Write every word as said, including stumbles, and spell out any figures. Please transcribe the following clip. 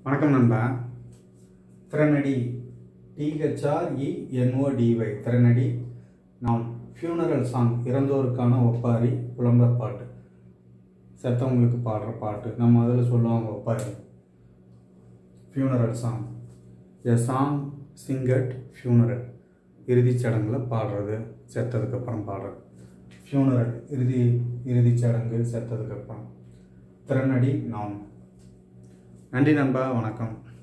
வணக்கம் நண்பா. திறனடி டிஹெச்ஆர்இஎன்ஓடிஒய் திறனடி நான் ஃபியூனரல் சாங் இறந்தோருக்கான ஒப்பாரி புலம்பர் பாட்டு செத்தவங்களுக்கு பாடுற பாட்டு. நம்ம அதில் சொல்லுவாங்க ஒப்பாரி funeral song. A song singed funeral இறுதிச் சடங்கில் பாடுறது, செத்ததுக்கப்புறம் பாடுறது. ஃபியூனரல் இறுதி இறுதிச் சடங்கு செத்ததுக்கப்புறம். திறனடி நான். நன்றி நண்பா, வணக்கம்.